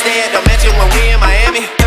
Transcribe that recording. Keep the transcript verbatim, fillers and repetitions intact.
stay at the mansion when we in Miami.